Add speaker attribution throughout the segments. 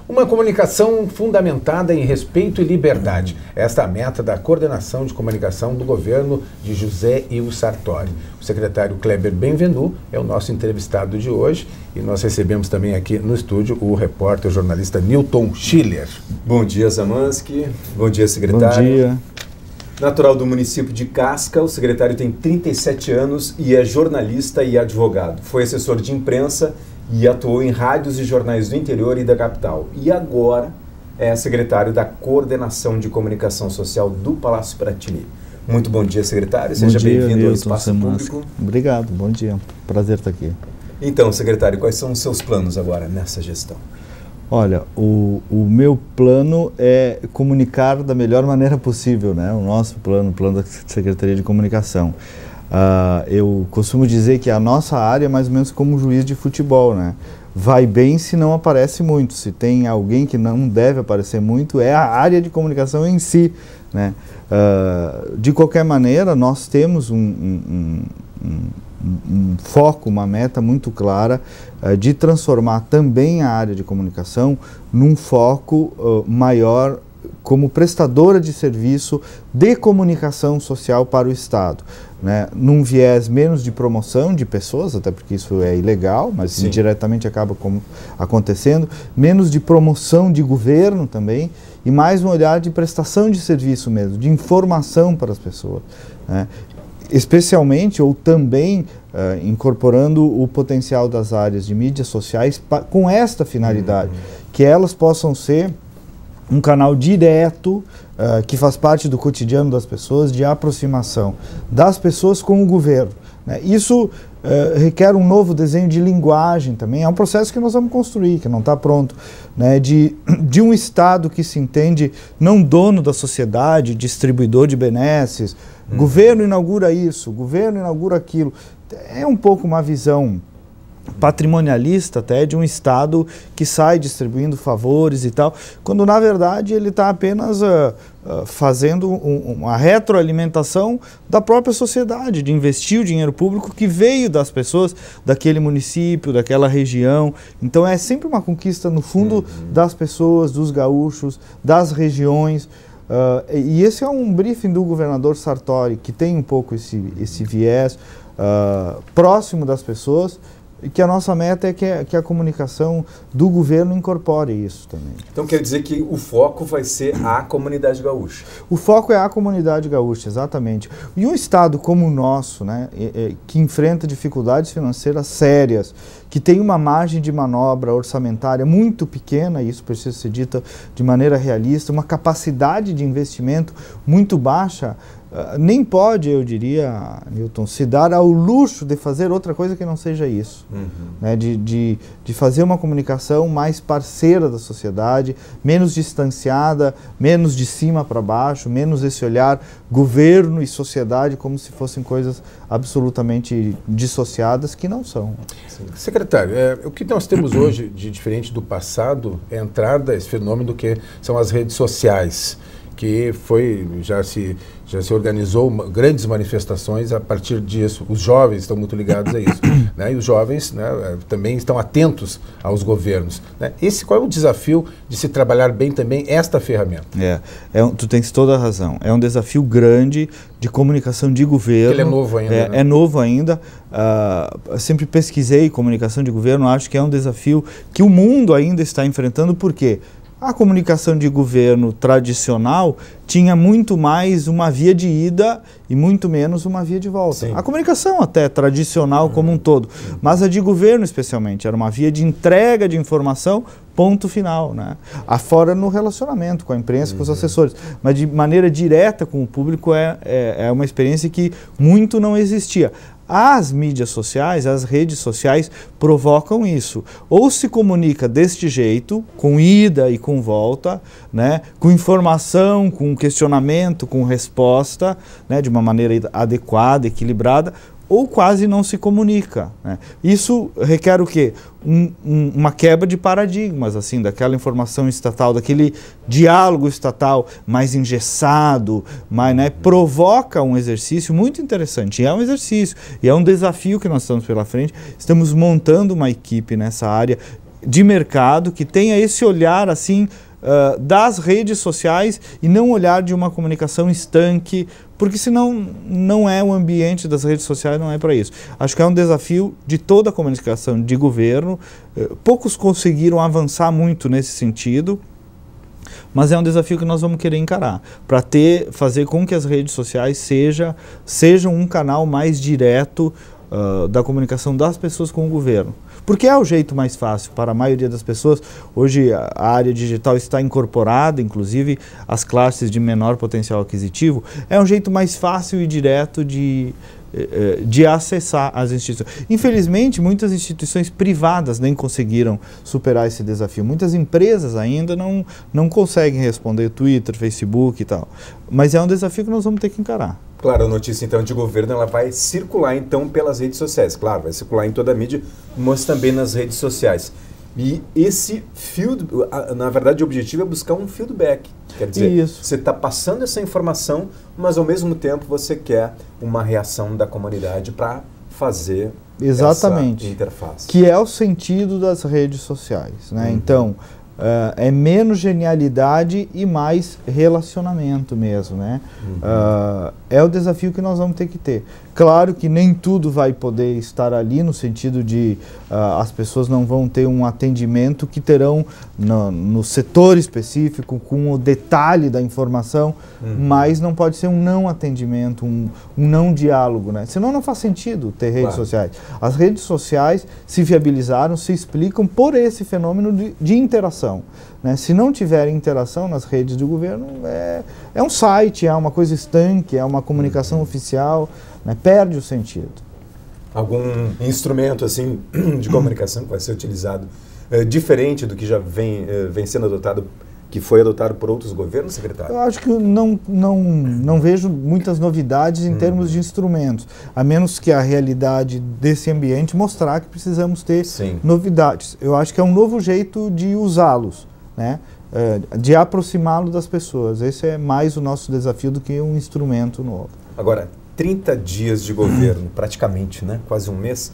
Speaker 1: Uma comunicação fundamentada em respeito e liberdade. Esta é a meta da coordenação de comunicação do governo de José Ivo Sartori. O secretário Kleber Benvenu é o nosso entrevistado de hoje e nós recebemos também aqui no estúdio o repórter jornalista Newton Schiller.
Speaker 2: Bom dia, Zamansky. Bom dia, secretário.
Speaker 3: Bom dia.
Speaker 2: Natural do município de Casca, o secretário tem 37 anos e é jornalista e advogado. Foi assessor de imprensa e atuou em rádios e jornais do interior e da capital. E agora é secretário da Coordenação de Comunicação Social do Palácio Piratini. Muito bom dia, secretário. Seja bem-vindo ao Espaço Público.
Speaker 3: Obrigado, bom dia. Prazer estar aqui.
Speaker 2: Então, secretário, quais são os seus planos agora nessa gestão?
Speaker 3: Olha, o meu plano é comunicar da melhor maneira possível, né? O nosso plano, o plano da Secretaria de Comunicação. Eu costumo dizer que a nossa área é mais ou menos como um juiz de futebol, né? Vai bem se não aparece muito. Se tem alguém que não deve aparecer muito, é a área de comunicação em si, né? De qualquer maneira, nós temos um foco, uma meta muito clara de transformar também a área de comunicação num foco maior como prestadora de serviço de comunicação social para o Estado, né? Num viés menos de promoção de pessoas, até porque isso é ilegal, mas sim, indiretamente acaba acontecendo, menos de promoção de governo também, e mais um olhar de prestação de serviço mesmo, de informação para as pessoas, né? Especialmente ou também incorporando o potencial das áreas de mídias sociais com esta finalidade, que elas possam ser um canal direto que faz parte do cotidiano das pessoas, de aproximação das pessoas com o governo, né? Isso requer um novo desenho de linguagem também, é um processo que nós vamos construir, que não está pronto, né? De um Estado que se entende não dono da sociedade, distribuidor de benesses, governo inaugura isso, governo inaugura aquilo. É um pouco uma visão patrimonialista até de um Estado que sai distribuindo favores e tal, quando na verdade ele está apenas fazendo uma retroalimentação da própria sociedade, de investir o dinheiro público que veio das pessoas daquele município, daquela região. Então é sempre uma conquista no fundo das pessoas, dos gaúchos, das regiões. E esse é um briefing do governador Sartori, que tem um pouco esse viés próximo das pessoas, e que a nossa meta é que a comunicação do governo incorpore isso também.
Speaker 2: Então quer dizer que o foco vai ser a comunidade gaúcha?
Speaker 3: O foco é a comunidade gaúcha, exatamente. E um Estado como o nosso, né, que enfrenta dificuldades financeiras sérias, que tem uma margem de manobra orçamentária muito pequena, isso precisa ser dito de maneira realista, uma capacidade de investimento muito baixa, nem pode, eu diria, Newton, se dar ao luxo de fazer outra coisa que não seja isso, né? De fazer uma comunicação mais parceira da sociedade, menos distanciada, menos de cima para baixo, menos esse olhar governo e sociedade como se fossem coisas absolutamente dissociadas, que não são.
Speaker 1: Secretário, o que nós temos hoje de diferente do passado é a entrada, esse fenômeno que são as redes sociais, que já se organizou grandes manifestações a partir disso. Os jovens estão muito ligados a isso, né? E os jovens, né, também estão atentos aos governos, né? Qual é o desafio de se trabalhar bem também esta ferramenta?
Speaker 3: Tu tens toda a razão. É um desafio grande de comunicação de governo.
Speaker 1: Ele é novo ainda, né?
Speaker 3: É novo ainda. Sempre pesquisei comunicação de governo, acho que é um desafio que o mundo ainda está enfrentando. Por quê? A comunicação de governo tradicional tinha muito mais uma via de ida e muito menos uma via de volta. Sim. A comunicação até tradicional como um todo, mas a de governo especialmente, era uma via de entrega de informação, ponto final, né? Afora no relacionamento com a imprensa, com os assessores, mas de maneira direta com o público é uma experiência que muito não existia. As mídias sociais, as redes sociais provocam isso. Ou se comunica deste jeito, com ida e com volta, né? Com informação, com questionamento, com resposta, né? De uma maneira adequada, equilibrada, ou quase não se comunica, né? Isso requer o quê? Uma quebra de paradigmas, assim, daquela informação estatal, daquele diálogo estatal mais engessado, mais, né, provoca um exercício muito interessante. E é um exercício, e é um desafio que nós estamos pela frente. Estamos montando uma equipe nessa área de mercado, que tenha esse olhar assim das redes sociais e não olhar de uma comunicação estanque, porque senão não é o ambiente das redes sociais, não é para isso. Acho que é um desafio de toda a comunicação de governo. Poucos conseguiram avançar muito nesse sentido, mas é um desafio que nós vamos querer encarar, para fazer com que as redes sociais sejam um canal mais direto da comunicação das pessoas com o governo. Porque é o jeito mais fácil para a maioria das pessoas. Hoje a área digital está incorporada, inclusive as classes de menor potencial aquisitivo. É um jeito mais fácil e direto de acessar as instituições. Infelizmente, muitas instituições privadas nem conseguiram superar esse desafio. Muitas empresas ainda não conseguem responder Twitter, Facebook e tal. Mas é um desafio que nós vamos ter que encarar.
Speaker 2: Claro, a notícia então de governo ela vai circular então pelas redes sociais. Claro, vai circular em toda a mídia, mas também nas redes sociais. E esse na verdade o objetivo é buscar um feedback. Quer dizer, você está passando essa informação, mas ao mesmo tempo você quer uma reação da comunidade para fazer essa interface.
Speaker 3: Que é o sentido das redes sociais, né? Então, é menos genialidade e mais relacionamento mesmo, né? É o desafio que nós vamos ter que ter. Claro que nem tudo vai poder estar ali, no sentido de as pessoas não vão ter um atendimento que terão no setor específico, com o detalhe da informação, mas não pode ser um não atendimento, um não diálogo, né? Senão não faz sentido ter redes sociais. As redes sociais se viabilizaram, se explicam por esse fenômeno de interação, né? Se não tiver interação nas redes do governo, é um site, é uma coisa estanque, é uma comunicação oficial, né? Perde o sentido.
Speaker 2: Algum instrumento assim de comunicação que vai ser utilizado diferente do que já vem sendo adotado, que foi adotado por outros governos, secretário?
Speaker 3: Eu acho que não vejo muitas novidades em termos de instrumentos, a menos que a realidade desse ambiente mostrar que precisamos ter novidades. Eu acho que é um novo jeito de usá-los, né? De aproximá-lo das pessoas. Esse é mais o nosso desafio do que um instrumento novo.
Speaker 2: Agora, 30 dias de governo, praticamente, né? Quase um mês.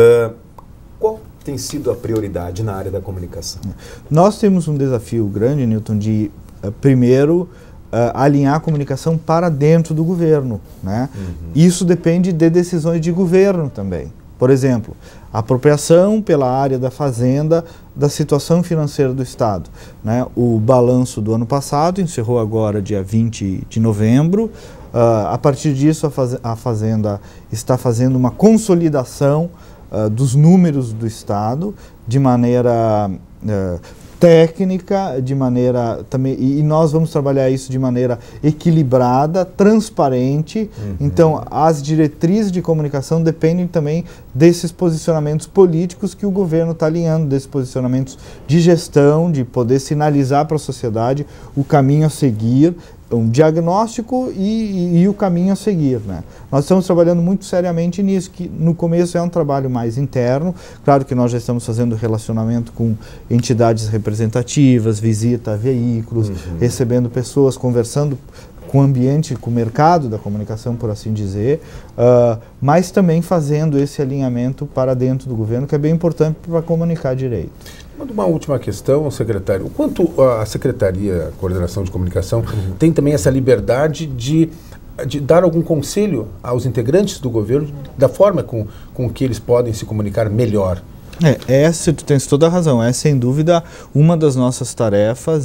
Speaker 2: Qual tem sido a prioridade na área da comunicação?
Speaker 3: Nós temos um desafio grande, Newton, de, primeiro, alinhar a comunicação para dentro do governo, né? Isso depende de decisões de governo também. Por exemplo, apropriação pela área da Fazenda da situação financeira do Estado, né? O balanço do ano passado encerrou agora dia 20 de novembro. A partir disso, a Fazenda está fazendo uma consolidação dos números do Estado de maneira técnica, de maneira também, e nós vamos trabalhar isso de maneira equilibrada, transparente. Então, as diretrizes de comunicação dependem também desses posicionamentos políticos que o governo está alinhando, desses posicionamentos de gestão, de poder sinalizar para a sociedade o caminho a seguir, um diagnóstico e o caminho a seguir, né? Nós estamos trabalhando muito seriamente nisso, que no começo é um trabalho mais interno. Claro que nós já estamos fazendo relacionamento com entidades representativas, visita a veículos, recebendo pessoas, conversando com o ambiente, com o mercado da comunicação, por assim dizer, mas também fazendo esse alinhamento para dentro do governo, que é bem importante para comunicar direito.
Speaker 1: Uma última questão, secretário. O quanto a Secretaria de Coordenação de Comunicação tem também essa liberdade de dar algum conselho aos integrantes do governo da forma com que eles podem se comunicar melhor?
Speaker 3: Tu tens toda a razão. É sem dúvida uma das nossas tarefas.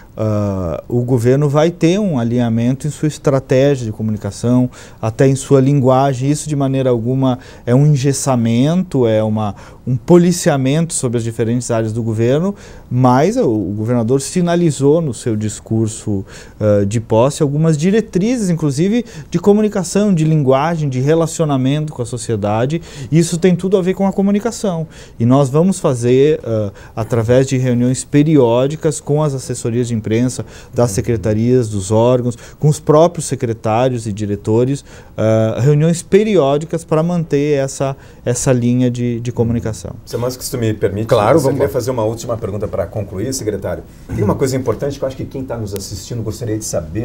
Speaker 3: O governo vai ter um alinhamento em sua estratégia de comunicação, até em sua linguagem. Isso de maneira alguma é um engessamento, é um policiamento sobre as diferentes áreas do governo, mas o governador sinalizou no seu discurso de posse algumas diretrizes, inclusive de comunicação, de linguagem, de relacionamento com a sociedade. Isso tem tudo a ver com a comunicação. E nós vamos fazer, através de reuniões periódicas com as assessorias de imprensa, das secretarias, dos órgãos, com os próprios secretários e diretores, reuniões periódicas para manter essa linha de comunicação.
Speaker 2: Mas que se tu me permite,
Speaker 1: claro,
Speaker 2: eu queria fazer uma última pergunta para concluir, secretário. Tem uma coisa importante que eu acho que quem está nos assistindo gostaria de saber.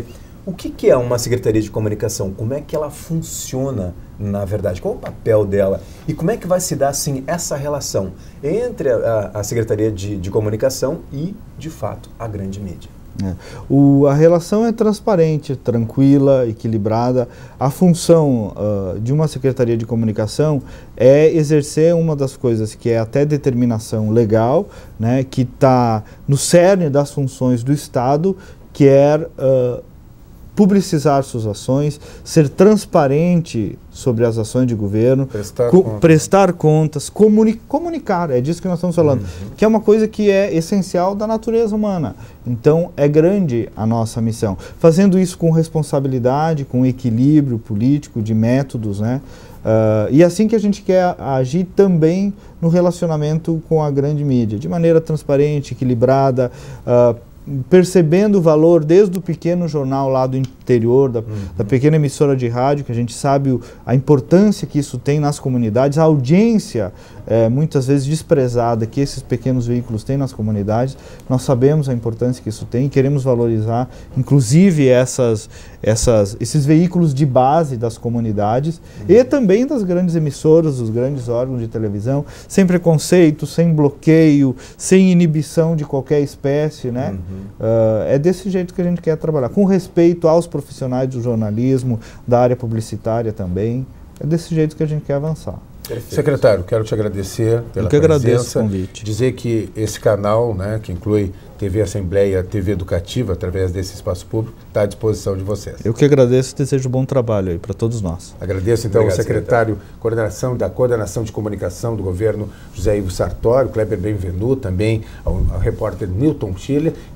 Speaker 2: O que é uma Secretaria de Comunicação? Como é que ela funciona, na verdade? Qual é o papel dela? E como é que vai se dar, assim, essa relação entre a Secretaria de Comunicação e, de fato, a grande mídia?
Speaker 3: A relação é transparente, tranquila, equilibrada. A função de uma Secretaria de Comunicação é exercer uma das coisas que é até determinação legal, né, que está no cerne das funções do Estado, que é publicizar suas ações, ser transparente sobre as ações de governo, prestar contas, comunicar, é disso que nós estamos falando, que é uma coisa que é essencial da natureza humana. Então é grande a nossa missão. Fazendo isso com responsabilidade, com equilíbrio político, de métodos, né? E assim que a gente quer agir também no relacionamento com a grande mídia, de maneira transparente, equilibrada, percebendo o valor desde o pequeno jornal lá do interior, da pequena emissora de rádio, que a gente sabe a importância que isso tem nas comunidades, a audiência muitas vezes desprezada que esses pequenos veículos têm nas comunidades. Nós sabemos a importância que isso tem e queremos valorizar, inclusive esses veículos de base das comunidades e também das grandes emissoras, dos grandes órgãos de televisão, sem preconceito, sem bloqueio, sem inibição de qualquer espécie, né? É desse jeito que a gente quer trabalhar, com respeito aos profissionais do jornalismo, da área publicitária também. É desse jeito que a gente quer avançar.
Speaker 1: Perfeito. Secretário, quero te agradecer pela presença.
Speaker 3: Agradeço o convite.
Speaker 1: Dizer que esse canal, né, que inclui TV Assembleia, TV Educativa, através desse espaço público, está à disposição de vocês.
Speaker 3: Eu que agradeço e desejo bom trabalho aí para todos nós.
Speaker 1: Agradeço então ao secretário da Coordenação de Comunicação do Governo, José Ivo Sartori, Kleber Benvenu, também ao repórter Newton Schiller